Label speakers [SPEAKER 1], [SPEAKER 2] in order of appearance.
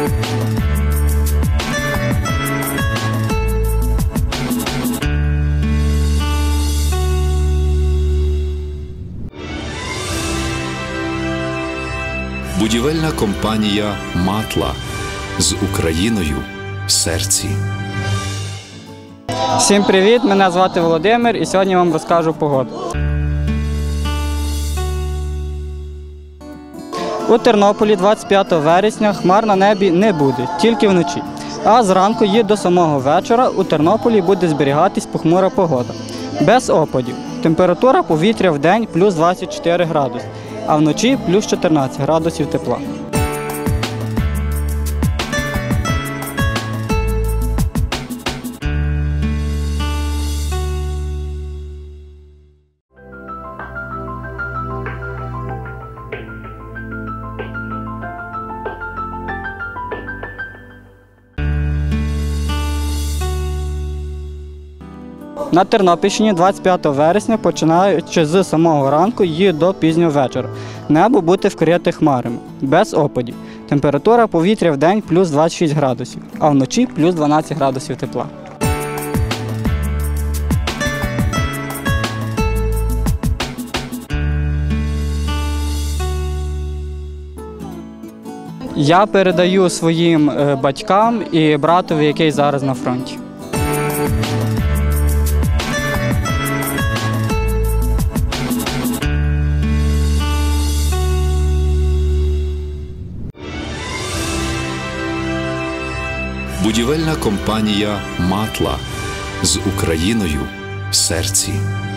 [SPEAKER 1] Будівельна компанія «Матла» з Україною в серці.
[SPEAKER 2] Всім привіт! Мене звати Володимир і сьогодні вам розкажу погоду. У Тернополі 25 вересня хмар на небі не буде, тільки вночі. А зранку і до самого вечора у Тернополі буде зберігатись похмура погода. Без опадів. Температура повітря в день плюс 24 градуси, а вночі плюс 14 градусів тепла. На Тернопільщині 25 вересня, починаючи з самого ранку і до пізнього вечора, небо буде вкрите хмарами, без опадів. Температура повітря в день плюс 26 градусів, а вночі плюс 12 градусів тепла. Я передаю своїм батькам і братові, який зараз на фронті.
[SPEAKER 1] Будівельна компанія «Матла» з Україною в серці.